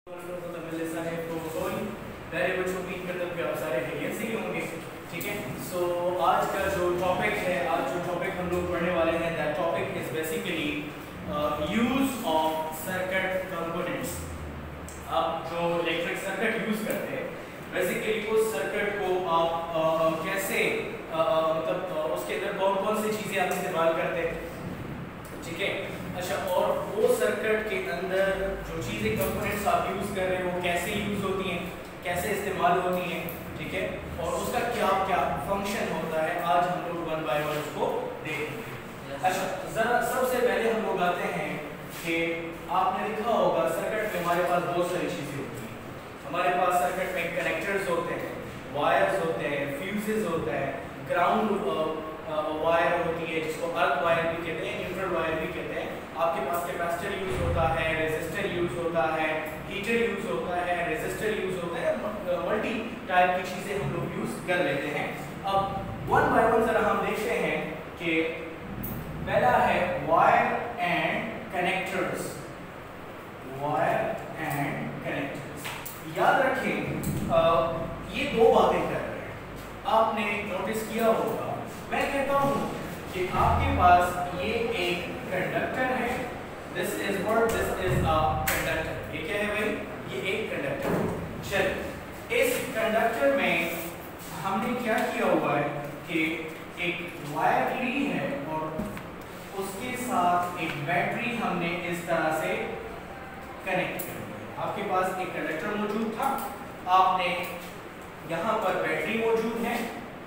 पहले बच्चों उम्मीद करता हूँ कि आप सारे खैरियत से ही होंगे। ठीक है, सो आज का जो टॉपिक है, आज जो टॉपिक हम लोग पढ़ने वाले हैं, that topic is basically use of circuit components. आप जो इलेक्ट्रिक सर्किट यूज करते हैं, बेसिकली उस सर्किट को आप कैसे मतलब उसके अंदर कौन कौन सी चीज़ें आप इस्तेमाल करते हैं। ठीक है, अच्छा, और वो सर्किट के अंदर जो चीज़ें कंपोनेंट्स आप यूज़ कर रहे हो वो कैसे यूज़ होती हैं, कैसे इस्तेमाल होती हैं। ठीक है, और उसका क्या क्या फंक्शन होता है, आज हम लोग वन बाय वन उसको देखेंगे। अच्छा, ज़रा सबसे पहले हम लोग आते हैं कि आपने लिखा होगा सर्किट में हमारे पास बहुत सारी चीज़ें होती हैं। हमारे पास सर्किट में कनेक्टर्स होते हैं, वायर्स होते हैं, फ्यूजेस होता है, ग्राउंड वायर होती है जिसको अर्थ वायर भी कहते हैं, न्यूट्रल वायर भी कहते हैं। आपके पास कैपेसिटर यूज होता है, रेजिस्टर यूज होता है, हीटर यूज होता है, रेजिस्टर यूज होता है, मल्टी टाइप की चीजें हम लोग यूज कर लेते हैं। अब वन बाय वन जरा हम देखते हैं कि पहला है wire and connectors. Wire and connectors, याद रखें ये दो बातें कर रहे हैं। आपने नोटिस किया होगा, मैं कहता हूं कि आपके पास ये एक कंडक्टर है, this is what, this is a conductor. ये क्या है भाई? ये एक कंडक्टर है। चलिए, इस कंडक्टर में हमने क्या किया हुआ है कि एक वायर ली है और उसके साथ एक बैटरी हमने इस तरह से कनेक्ट कर दी। आपके पास एक कंडक्टर मौजूद था, आपने यहां पर बैटरी मौजूद है,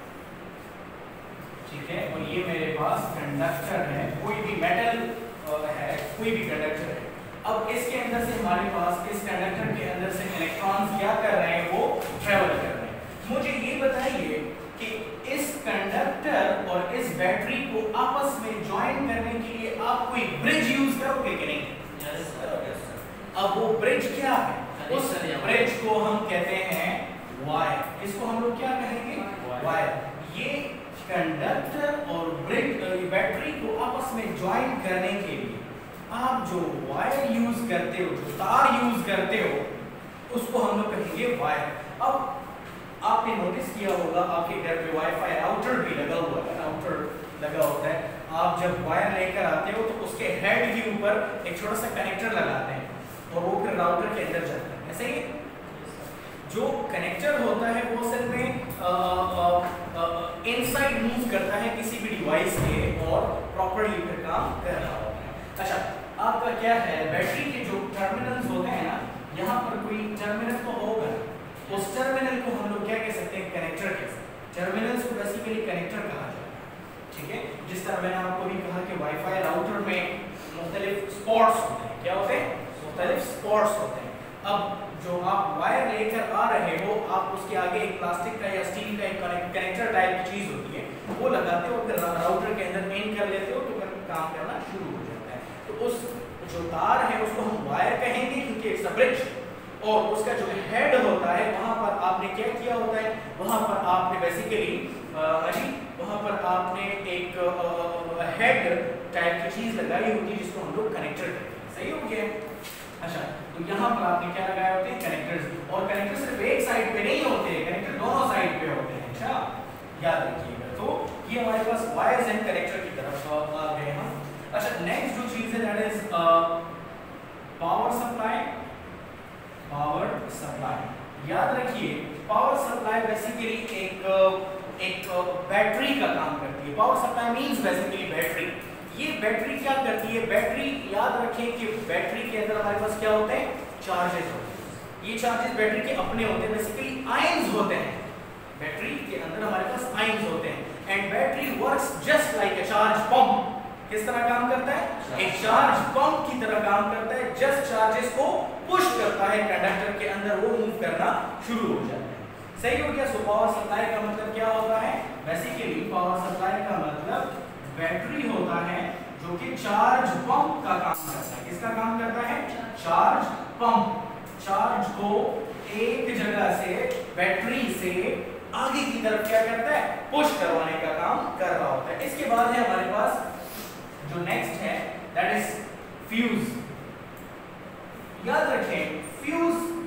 ठीक है, और ये मेरे पास कंडक्टर है, कोई भी मेटल है, कोई भी कंडक्टर है। अब इसके अंदर से हमारे पास इस कंडक्टर के अंदर से इलेक्ट्रॉन्स क्या कर रहे हैं, वो ट्रेवल कर रहे हैं। मुझे ये बताइए कि इस कंडक्टर और इस बैटरी को आपस में ज्वाइन करने के लिए आप कोई ब्रिज यूज करोगे कि नहीं? अब वो ब्रिज क्या है? उस ब्रिज को हम कहते हैं वायर। इसको हम लोग क्या कहेंगे? वायर। ये कंडक्टर और बैटरी को आपस में ज्वाइन करने के लिए आप जो वायर यूज करते हो, जो तार यूज करते हो, उसको हम लोग कहेंगे वायर। अब आपने नोटिस किया होगा आपके घर पे वाईफाई राउटर भी लगा हुआ है, राउटर लगा होता है। आप जब वायर लेकर आते हो तो उसके हेड के ऊपर एक छोटा सा कनेक्टर लगाते हैं और वो फिर राउटर के अंदर जाता है, ऐसे ही। जो कनेक्टर होता है वो असल में इनसाइड मूव करता है किसी भी डिवाइस के और प्रॉपर्ली फिर काम कर रहा होता है। अच्छा, आपका क्या है, बैटरी के जो टर्मिनल्स होते हैं ना, यहाँ पर कोई टर्मिनल तो होगा, उस टर्मिनल को हम लोग क्या कह सकते हैं? कनेक्टर कह सकते हैं। टर्मिनल्स को बेसिकली कनेक्टर कहा जाता है। ठीक है, जिस तरह मैंने आपको भी कहा कि वाईफाई राउटर में मुख्तलिफ स्पॉट्स होते हैं। क्या होते हैं? मुख्तलिफ स्पॉट्स होते हैं। अब जो आप वायर लेकर आ रहे हो, आप उसके आगे एक प्लास्टिक का या स्टील का एक कनेक्टर टाइप की चीज होती है, वो लगाते हो, फिर राउटर के अंदर इन कर लेते हो, तो फिर काम करना शुरू हो जाता है। तो उस जो तार है उसको हम वायर कहेंगे क्योंकि इट्स अ ब्रिज। और उसका जो हेड होता है, वहां पर आपने क्या किया होता है, वहां पर आपने बेसिकली वहां पर आपने एक हेड टाइप की चीज लगाई होती है जिसको हम लोग कनेक्टर कहते हैं। सही हो गया? अच्छा, तो यहाँ पर आपने क्या लगाए होते हैं? कनेक्टर्स। और कनेक्टर सिर्फ एक साइड पे नहीं होते, कनेक्टर दोनों साइड पे होते हैं। अच्छा, याद रखिएगा। तो ये हमारे पास वायर्स एंड कनेक्टर की तरफ आ गए हम। अच्छा, नेक्स्ट जो चीज है that is power supply. Power supply, याद रखिए, पावर सप्लाई बेसिकली एक बैटरी का काम करती है। Power supply means basically battery. ये बैटरी क्या करती है? बैटरी, याद रखें कि बैटरी के अंदर हमारे पास क्या होते हैं? चार्जेस होते हैं। ये चार्जेस बैटरी के अपने होते हैं, बेसिकली आयंस होते हैं। बैटरी के अंदर हमारे पास आयंस होते हैं and battery works just like a charge pump. किस तरह काम करता है? एक चार्ज पंप की तरह काम करता है। जस्ट चार्जेस को पुश करता है कंडक्टर के अंदर, वो मूव करना शुरू हो जाता है। सही हो गया? सो पावर सप्लाई का मतलब क्या होता है? बेसिकली पावर सप्लाई का मतलब बैटरी होता है जो कि चार्ज पंप का काम करता है। किसका काम करता है? Charge pump. चार्ज को एक जगह से बैटरी से आगे की तरफ क्या करता है? पुश करवाने का काम कर रहा होता है। इसके बाद है हमारे पास जो नेक्स्ट है दैट इज फ्यूज। याद रखें, फ्यूज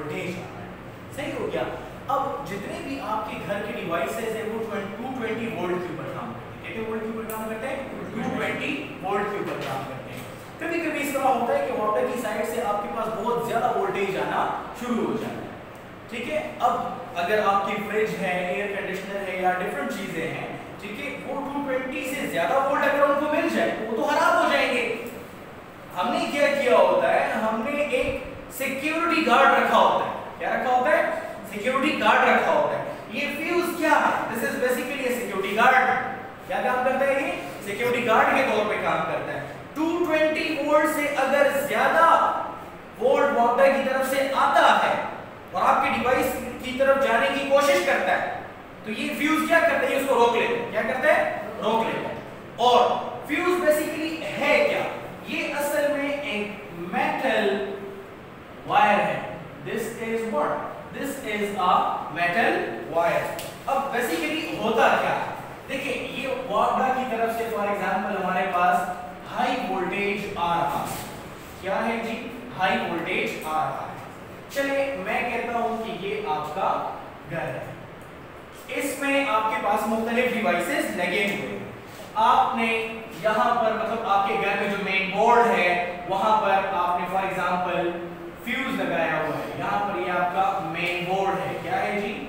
वोल्टेज आ रहा है। सही हो गया। अब जितने भी आपके घर के डिवाइसेस है वो 220 वोल्ट के ऊपर काम करते हैं। कितने वोल्ट के ऊपर काम करते हैं? 220 वोल्ट के ऊपर काम करते हैं। कभी कभी इस तरह होता है कि वाटर की साइड से आपके पास बहुत ज्यादा वोल्टेज आना शुरू हो जाता है, ठीक है। अब अगर आपकी फ्रिज है, एयर कंडीशनर है या डिफरेंट चीजें हैं, ठीक है, वो 220 से ज्यादा वोल्ट अगर उनको मिल जाए तो वो तो खराब हो जाएंगे। हमने क्या किया होता है, हमने एक सिक्योरिटी गार्ड रखा होता है। क्या रखा होता है? सिक्योरिटी गार्ड रखा होता है। ये फ्यूज क्या है? This is basically a security guard. क्या काम करता है? ये सिक्योरिटी गार्ड के तौर पे काम करता है। 220 वोल्ट से अगर ज्यादा वोल्ट वाटर की तरफ से आता है और आपके डिवाइस की तरफ जाने की कोशिश करता है तो ये फ्यूज क्या करता है? उसको रोक लेता है। क्या करता है? रोक लेता है। और फ्यूज बेसिकली है क्या? ये असल में एक मेटल वायर है। This is what? This is a metal wire. अब बेसिकली होता क्या है? देखिए, ये वाटर की तरफ से फॉर एग्जांपल हमारे पास हाई वोल्टेज आ रहा है। क्या है जी? हाई वोल्टेज आ रहा है। चलिए मैं कहता हूं कि ये आपका घर है। इसमें आपके पास मुख्तलिफ डिवाइसेस लगे हुए हैं। आपने यहां पर मतलब आपके घर में जो मेन बोर्ड है वहां पर आपने फॉर एग्जांपल फ्यूज लगाया हुआ है। यहां पर ये आपका मेन बोर्ड है। क्या है जी?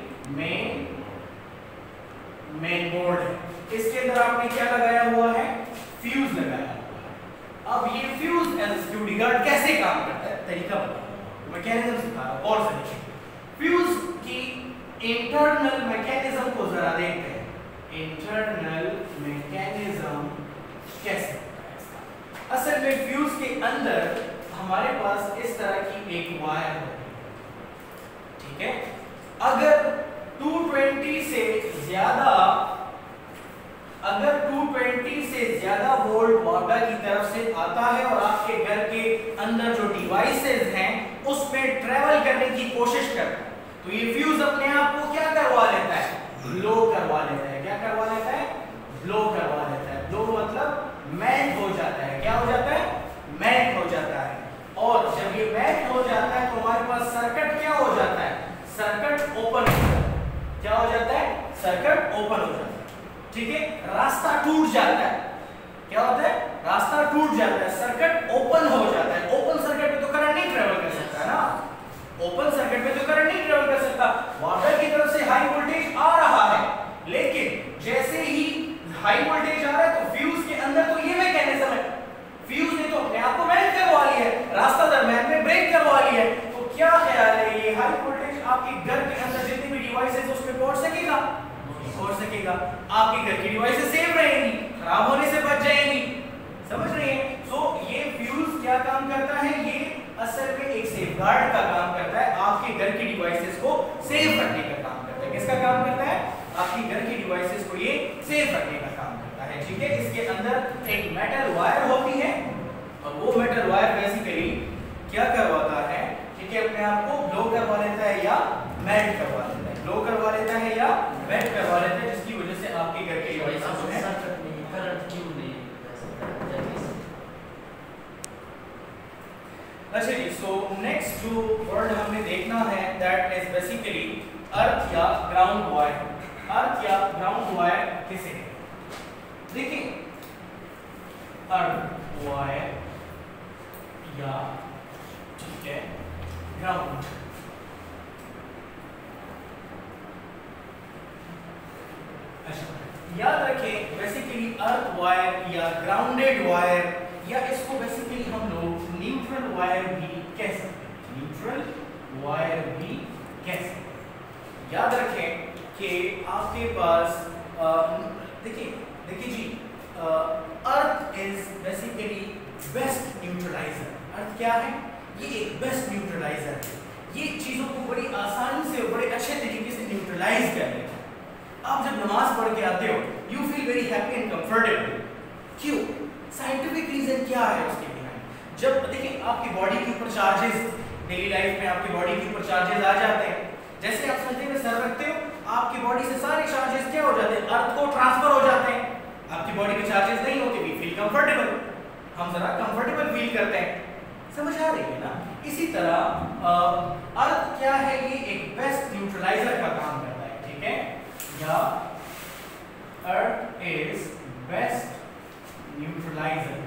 मेन बोर्ड है। इसके अंदर आपने क्या लगाया हुआ है? फ्यूज लगाया हुआ है। अब ये फ्यूज एज सिक्योरिटी गार्ड कैसे काम करता है? तरीका बताऊं, मैकेनिज्म सिखा रहा हूं और से देखिए। फ्यूज की इंटरनल मैकेनिज्म को जरा देखते हैं। इंटरनल मैकेनिज्म कैसे होता है इसका? असल में फ्यूज के अंदर हमारे पास इस तरह की एक वायर होती है, ठीक है। अगर 220 से ज्यादा वोल्ट वाटर की तरफ से आता है और आपके घर के अंदर जो डिवाइसेस हैं उसमें ट्रेवल करने की कोशिश करता है तो ये फ्यूज अपने आप को क्या करवा लेता है? ब्लो करवा लेता है। क्या करवा लेता है? ब्लो करवा लेता है। ब्लो मतलब मेल्ट हो जाता है। क्या हो जाता है? मेल्ट हो जाता है। और जब ये मेल्ट हो जाता है तो हमारे पास सर्किट क्या हो जाता है? सर्किट ओपन हो जाता है। क्या हो जाता है? सर्किट ओपन हो जाता है, ठीक है। रास्ता टूट जाता है। क्या होता है? रास्ता टूट जाता है, सर्किट ओपन हो जाता है। ओपन सर्किट में तो करंट नहीं ट्रेवल कर सकता ना। ओपन सर्किट में तो करंट नहीं ट्रेवल कर सकता। वाटर की तरफ से हाई वोल्टेज आ रहा है, लेकिन जैसे ही हाई वोल्टेज आ रहा है तो फ्यूज के अंदर तो ये मैकेनिज्म है। फ्यूज ने तो अपने आप को मेल्ट करवा लिया है, रास्ता दरमियान में ब्रेक करवा लिया है। तो क्या ख्याल है, ये हाई वोल्टेज आपके घर के अंदर जितने भी डिवाइसेस है उसमें पहुंच सकेगा? पहुंच सकेगा। आपके घर की डिवाइसेस सेफ रहेंगी, खराब होने से बच जाएंगी। समझ रहे हैं? सो ये फ्यूज क्या काम करता है? ये असल में एक सेफगार्ड का काम करता है। आपके घर की डिवाइसेस को सेफ रखने का काम करता है। किसका काम करता है? आपकी घर की डिवाइसेस को ये सेफ रखने का काम करता है, ठीक है। इसके अंदर एक मेटल वायर होती है और वो मेटल वायर बेसिकली क्या करवाता है? ठीक है, अपने आप को ब्लो करवा लेता है या मेल्ट करवा लेता है। ब्लो करवा लेता है या मेल्ट करवा लेता है, जिसकी वजह से आपके घर के डिवाइसेस जो है करंट क्यों नहीं अच्छा जी। सो नेक्स्ट जो वर्ड हमने देखना है दैट इज बेसिकली अर्थ या ग्राउंड वायर। अर्थ या ग्राउंड वायर किसे कहते हैं? देखिए, अर्थ वायर या ठीक है ग्राउंड। अच्छा, याद रखें बेसिकली अर्थ वायर या ग्राउंडेड वायर या इसको बेसिकली हम लोग न्यूट्रल वायर भी कह सकते हैं। न्यूट्रल वायर भी कह सकते हैं। याद रखें कि आपके पास देखिए जी, earth is basically best neutraliser. Earth क्या है? ये एक बेस्ट न्यूट्रलाइजर है। ये चीजों को बड़ी आसानी से और बड़े अच्छे तरीके से न्यूट्रलाइज कर लेता है। आप जब नमाज पढ़ के आते हो you feel very happy and comfortable. क्यों? साइंटिफिक रीजन क्या है उसके बिहाइंड? जब देखिए आपकी बॉडी के ऊपर चार्जेस, डेली लाइफ में आपकी बॉडी के ऊपर चार्जेस आ जाते हैं। जैसे आप संधे में सर रखते हो, आपकी बॉडी से सारे चार्जेस क्या हो जाते हैं? अर्थ को ट्रांसफर हो जाते हैं। आपकी बॉडी में चार्जेस नहीं होते, वी फील कंफर्टेबल। हम जरा कंफर्टेबल फील करते हैं। समझ आ रही है ना? इसी तरह अर्थ क्या है, ये एक बेस्ट न्यूट्रलाइजर का काम करता है, ठीक है, या अर्थ इज बेस्ट न्यूट्रलाइजर।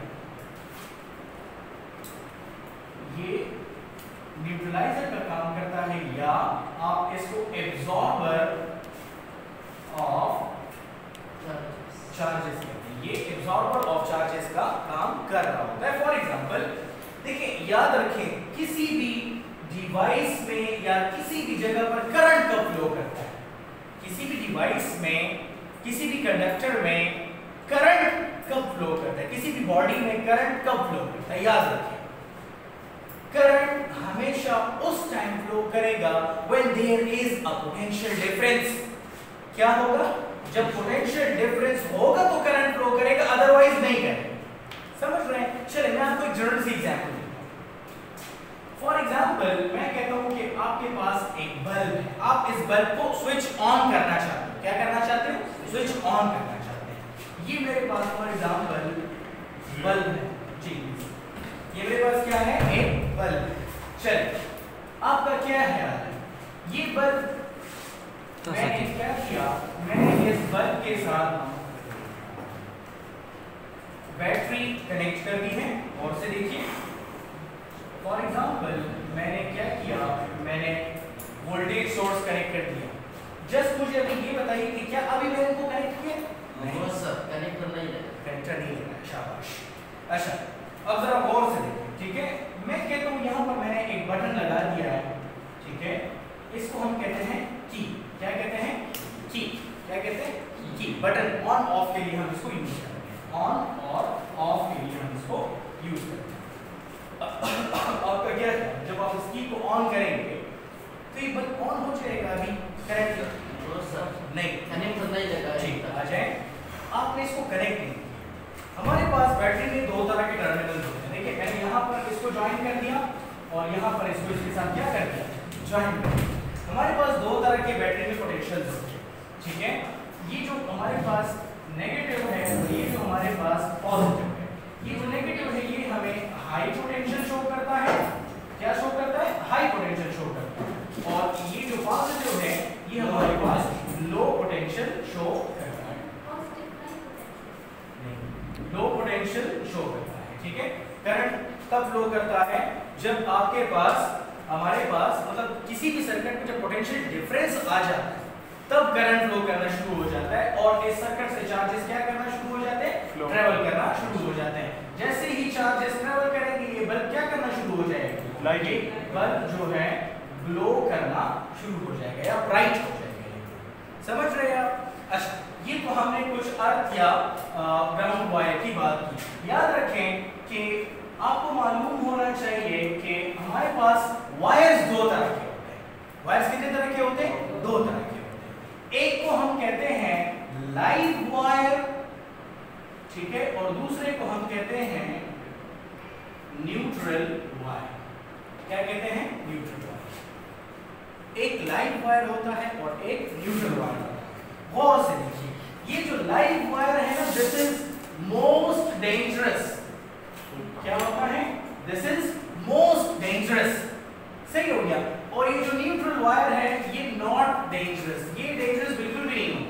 ये न्यूट्रलाइजर का काम करता है, या आप इसको एब्जॉर्बर ऑफ चार्जेस कहते हैं। ये एब्जॉर्बर ऑफ चार्जेस का काम कर रहा होता है। फॉर एग्जांपल देखिए, याद रखें, किसी भी डिवाइस में या किसी भी जगह पर करंट कब फ्लो करता है, किसी भी डिवाइस में, किसी भी कंडक्टर में करंट कब फ्लो करता है, किसी भी बॉडी में करंट कब फ्लो करता है, याद रखें, करंट हमेशा उस टाइम फ्लो करेगा when there is a potential difference। क्या होगा, जब पोटेंशियल डिफरेंस होगा तो करंट फ्लो करेगा, अदरवाइज नहीं करेगा। समझ रहे हैं? चलिए मैं आपको एक जनरल सी एग्जांपल देता हूं। फॉर एग्जांपल मैं कहता हूं कि आपके पास एक बल्ब है, आप इस बल्ब को स्विच ऑन करना चाहते हो। क्या करना चाहते हो? स्विच ऑन करना चाहते हैं। ये मेरे पास फॉर एग्जांपल बल्ब है जी, ये मेरे पास क्या है, एक बल्ब। चलिए आपका क्या ख्याल है, ये बल्ब मैंने क्या किया, मैंने इस बल्ब के साथ बैटरी कनेक्ट कर दी है, और से देखिए फॉर एग्जांपल मैंने क्या किया, मैंने वोल्टेज सोर्स कनेक्ट कर दिया। जस्ट मुझे अभी ये बताइए कि क्या अभी मैंने इनको कनेक्ट किया? नहीं सर, कनेक्टर नहीं है, कनेक्टर नहीं है। शाबाश। अच्छा अब जरा गौर से देखिए, ठीक है, मैं कहता हूँ यहाँ पर मैंने एक बटन लगा दिया है, ठीक है, इसको हम कहते हैं की। क्या कहते हैं? की। क्या कहते हैं? की। बटन ऑन ऑफ के लिए हम इसको यूज करते हैं, ऑन और ऑफ के लिए हम इसको यूज करते हैं। आपका क्या है, जब आप इस की को ऑन करेंगे तो ये बल्ब ऑन हो जाएगा, अभी करेक्ट नहीं, कनेक्टर नहीं लगा है। आ जाए, आपने इसको कनेक्ट नहीं। हमारे पास बैटरी में दो तरह के टर्मिनल होते हैं। देखिए मैंने यहाँ पर इसको ज्वाइन कर दिया और यहाँ पर इसको इसके साथ क्या कर दिया, ज्वाइन कर दिया। हमारे पास दो तरह के बैटरी में पोटेंशियल्स होते हैं, ठीक है, ये जो हमारे पास नेगेटिव है और ये जो हमारे पास पॉजिटिव है। ये जो नेगेटिव है ये हमें हाई पोटेंशियल शो करता है। क्या शो करता है? हाई पोटेंशियल शो करता है। और ये जो पॉजिटिव है ये हमारे पास लो पोटेंशियल शो करता है, लो पोटेंशियल शो करता है, ठीक है। करंट तब फ्लो करता है जब आपके पास, हमारे पास मतलब किसी भी सर्किट में जब पोटेंशियल डिफरेंस आ जाता है तब करंट फ्लो करना शुरू हो जाता है, और इस सर्किट से चार्जेस क्या करना शुरू हो जाते हैं, ट्रेवल करना शुरू हो जाते हैं। जैसे ही चार्जेस ट्रेवल करेंगे ये बल्ब क्या करना शुरू हो जाएगा, ये बल्ब जो है ग्लो करना शुरू हो जाएगा या ब्राइट हो जाएगा। समझ रहे हैं आप? अच्छा, ये तो हमने कुछ अर्थ या ग्राउंड वायर की बात की। याद रखें कि आपको मालूम होना चाहिए कि हमारे पास वायर्स दो तरह के होते हैं। वायर्स कितने तरह के होते हैं? दो तरह के होते हैं। एक को हम कहते हैं लाइव वायर, ठीक है, और दूसरे को हम कहते हैं न्यूट्रल वायर। क्या कहते हैं? Neutral wire. एक लाइव वायर होता है और एक न्यूट्रल वायर होता है। गौर से देखिए, ये जो लाइव वायर है ना, दिस इज मोस्ट डेंजरस। क्या होता है? This is most dangerous. सही हो गया। और ये जो न्यूट्रल वायर है ये नॉट डेंजरस, ये डेंजरस बिल्कुल भी नहीं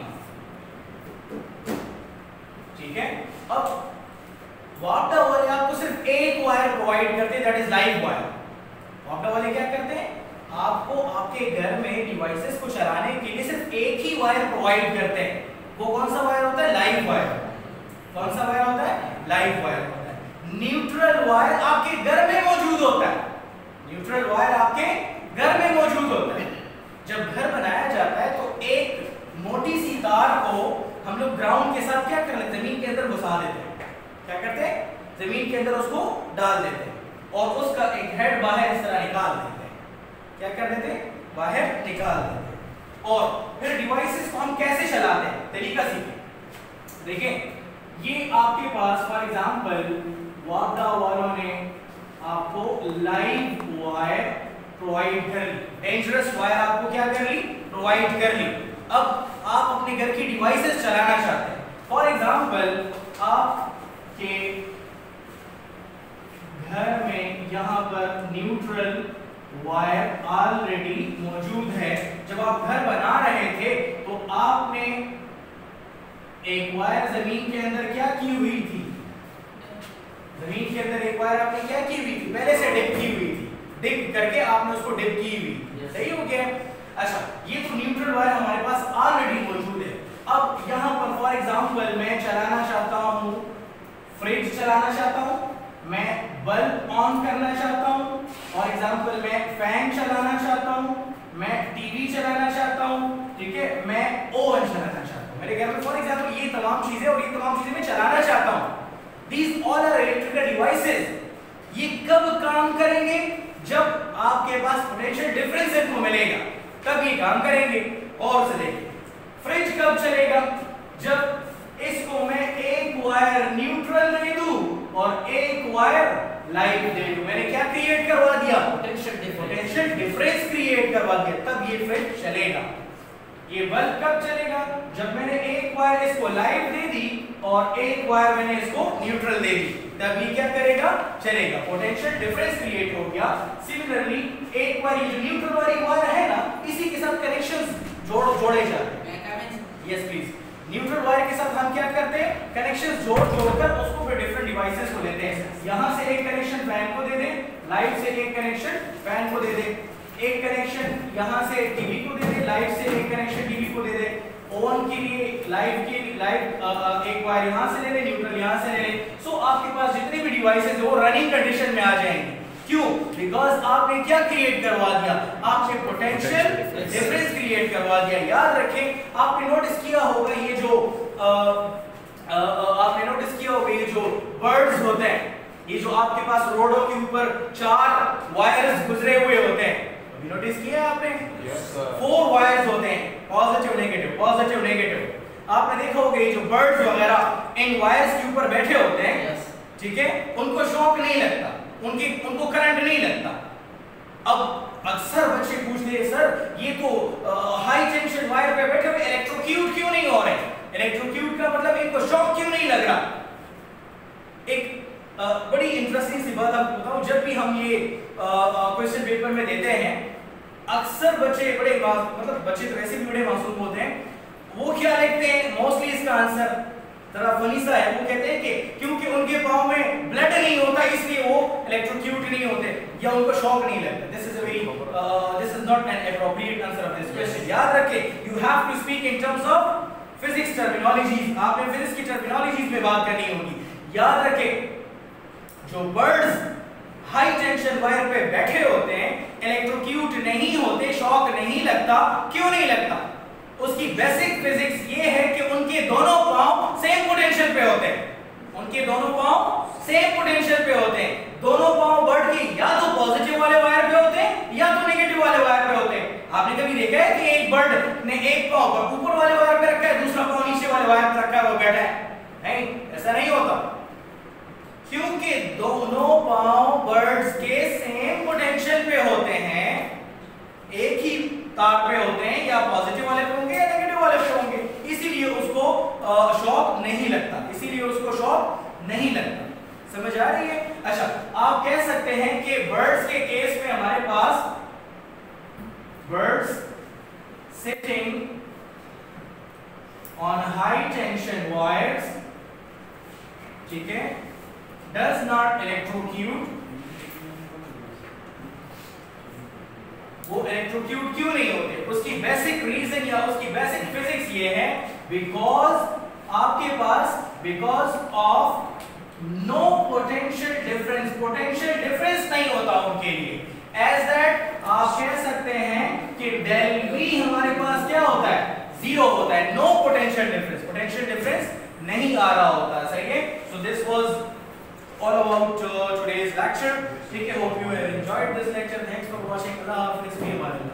होगा, ठीक है। अब वापडा वाले आपको सिर्फ एक वायर प्रोवाइड करते हैं, दैट इज लाइव वायर। वापडा वाले क्या करते हैं, आपको आपके घर में डिवाइसेस को चलाने के लिए सिर्फ एक ही वायर प्रोवाइड करते हैं। वो कौन सा वायर होता है? Live wire. कौन सा वायर होता है? लाइव वायर होता है। न्यूट्रल वायर आपके घर में मौजूद होता है। न्यूट्रल वायर आपके घर में मौजूद होता है। जब घर बनाया जाता है तो एक मोटी सी तार को हम लोग ग्राउंड के साथ क्या कर लेते हैं, जमीन के अंदर घुसा देते हैं। क्या करते हैं? जमीन के अंदर उसको डाल देते हैं और उसका एक हेड बाहर इस तरह निकाल देते हैं। क्या कर देते हैं? बाहर निकाल देते हैं। और फिर डिवाइसेस को हम कैसे चलाते हैं, तरीका सीखें। देखें, ये आपके पास फॉर एग्जांपल वापडा वालों ने आपको लाइव वायर प्रोवाइड कर ली, डेंजरस वायर आपको क्या कर ली? प्रोवाइड कर ली। अब आप अपने घर की डिवाइसेस चलाना चाहते हैं। फॉर एग्जांपल आपके घर में यहाँ पर न्यूट्रल वायर ऑलरेडी मौजूद है। जब आप घर बना रहे थे तो आपने एक वायर जमीन के अंदर क्या की हुई थी? जमीन के अंदर एक वायर आपने क्या की हुई थी? पहले से डिप की हुई थी, डिप करके आपने उसको डिप की हुई। सही हो गया? अच्छा, ये तो न्यूट्रल वायर हमारे पास ऑलरेडी मौजूद है। अब यहाँ पर फॉर एग्जांपल मैं चलाना चाहता हूँ, फ्रिज चलाना चाहता हूँ, मैं बल्ब ऑन करना चाहता हूँ, फॉर एग्जांपल मैं फैन चलाना चाहता हूँ, मैं टीवी चलाना चाहता हूँ, ठीक है, मैं ओवन चलाना चाहता हूँ। मेरे घर में फॉर एग्जांपल ये तमाम चीजें और ये तमाम चीजें मैं चलाना चाहता हूँ। These all are electrical devices. ये कब काम करेंगे? जब आपके पास पोटेंशियल डिफरेंस इनको मिलेगा तब ये काम करेंगे। और से देखिए, फ्रिज कब चलेगा? जब इसको मैं एक वायर न्यूट्रल दे दूं और एक वायर लाइट दे दूं। मैंने क्या क्रिएट करवा दिया? पोटेंशियल डिफरेंस क्रिएट करवा दिया, तब ये फ्रिज चलेगा। ये बल्ब कब चलेगा? जब मैंने एक वायर इसको लाइट दे दी और एक वायर मैंने इसको न्यूट्रल दे दी, तब ये क्या करेगा? चलेगा। पोटेंशियल डिफरेंस क्रिएट हो गया। सिमिलरली एक वायर, ये जो न्यूट्रल वाली वायर है ना, इसी के साथ कनेक्शंस जोड़े जाते हैं। Yes please. न्यूट्रल वायर के साथ हम क्या करते हैं? कनेक्शंस जोड़कर उसको फिर डिफरेंट डिवाइसेस को लेते हैं। यहां से एक कनेक्शन फैन को दे दे, लाइट से एक कनेक्शन फैन को दे दे, एक कनेक्शन यहां से टीवी को दे दे, लाइट से एक कनेक्शन टीवी को दे दे, ओवन के लिए लाइट एक वायर यहां से ले ले, न्यूट्रल यहां से ले ले। सो आपके पास जितने भी डिवाइसेस वो रनिंग कंडीशन में आ जाएंगे। क्यों? बिकॉज आपने क्या क्रिएट करवा दिया? आपने पोटेंशियल डिफरेंस क्रिएट करवा दिया। याद रखें, आपने नोटिस किया होगा ये जो बर्ड्स होते हैं, ये जो आपके पास रोडों के ऊपर 4 वायर्स गुजरे हुए होते हैं, अभी नोटिस किया है आपने? Yes, sir. 4 वायर्स होते हैं, पॉजिटिव नेगेटिव, पॉजिटिव नेगेटिव। आपने देखा होगा ये जो बर्ड्स वगैरह इन वायर्स के ऊपर बैठे होते हैं, ठीक है, उनको शॉक नहीं लगता, उनको करंट नहीं लगता। अब अक्सर बच्चे पूछते हैं, सर ये तो हाई टेंशन वायर पे बैठे हुए इलेक्ट्रोक्यूट क्यों नहीं हो रहे? इलेक्ट्रोक्यूट का मतलब इनको शॉक क्यों नहीं लग रहा? एक बड़ी इंटरेस्टिंग सी बात आपको बताऊं, जब भी हम ये क्वेश्चन पेपर में देते हैं, अक्सर बच्चे बड़े बच्चे तो वैसे भी बड़े मासूम होते हैं, वो क्या लिखते हैं? मोस्टली इसका आंसर जरा फनी सा है। वो कहते हैं कि क्योंकि उनके पाँव में ब्लड नहीं होता इसलिए वो इलेक्ट्रोक्यूट नहीं होते या उनको शॉक नहीं लगता। This is not an appropriate answer of this question. याद रखें, you have to speak in terms of physics terminologies. आपने फिजिक्स की टर्मिनोलॉजीज में बात करनी होगी। याद रखें, जो बर्ड्स हाई टेंशन वायर पे बैठे होते हैं इलेक्ट्रोक्यूट नहीं होते, शॉक नहीं लगता। क्यों नहीं लगता? उसकी बेसिक फिजिक्स ये है कि उनके दोनों पांव सेम पोटेंशियल पे होते हैं। उनके दोनों पांव सेम पोटेंशियल पे होते हैं। दोनों पांव बर्ड के या तो पॉजिटिव वाले वायर पे होते हैं या तो नेगेटिव वाले वायर पे होते हैं। आपने कभी देखा है कि एक बर्ड ने एक पांव ऊपर वाले वायर पे रखा है, दूसरा पांव नीचे वाले वायर पे रखा है, वो बैठा है? नहीं, ऐसा नहीं होता, क्योंकि दोनों पांव बर्ड्स के सेम पोटेंशियल पे होते हैं, एक ही तार पे होते हैं, या पॉजिटिव वाले पे होंगे या नेगेटिव वाले पे होंगे, इसीलिए उसको शॉक नहीं लगता, इसीलिए उसको शॉक नहीं लगता। समझ आ रही है? अच्छा, आप कह सकते हैं कि बर्ड्स के केस में हमारे पास birds sitting on high tension wires, ठीक है, does not electrocute। वो इलेक्ट्रोक्यूट क्यों नहीं होते? उसकी बेसिक रीजन या उसकी बेसिक फिजिक्स ये है, because of no potential difference. Potential difference नहीं होता उनके लिए। एज दैट आप कह सकते हैं कि डेल V हमारे पास क्या होता है? 0 होता है। No potential difference, potential difference नहीं आ रहा होता। सही है? So this was all about today's lecture. ठीक है, hope you have enjoyed this lecture. Thanks for watching. Allah Hafiz.